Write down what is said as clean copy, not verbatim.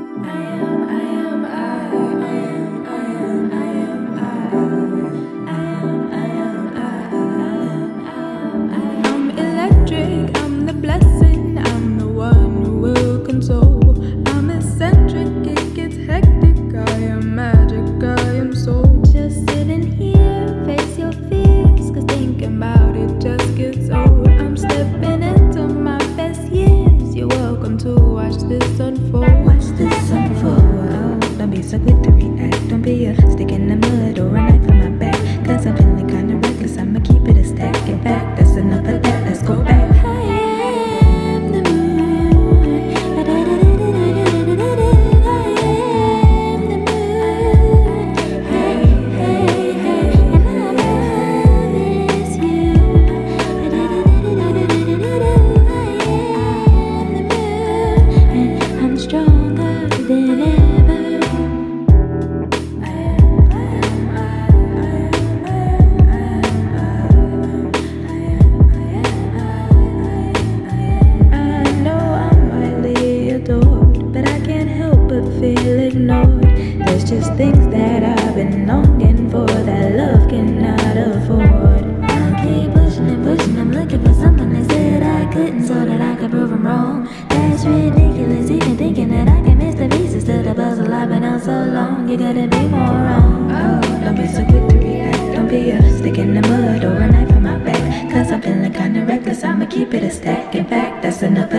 I'm electric, I'm the blessing, I'm the one who will console. I'm eccentric, it gets hectic, I am magic, I am soul. Just sitting here, face your fears, cause thinking about it just gets old. I'm stepping into my best years, you're welcome to watch this unfold. Watch this unfold. Oh, don't be so quick to react. Don't be a stick in the mud or a knife in my back. Cause I'm feeling kinda reckless, I'ma keep it a stack. In fact, that's enough of that, let's go back. I am the moon. I am the moon. Hey, hey, hey. And my love is you. I am the moon. And I'm stronger than ever. But I can't help but feel ignored. There's just things that I've been longing for that love cannot afford. I'll keep pushing and pushing, I'm looking for something they said I couldn't so that I could prove them wrong. That's ridiculous, even thinking that I can miss the pieces to the puzzle I've been on so long. You couldn't be more wrong. Oh, don't be so quick to react. Don't be a stick in the mud or a knife in my back. Cause I'm feeling kinda reckless, I'ma keep it a stack. In fact, that's enough of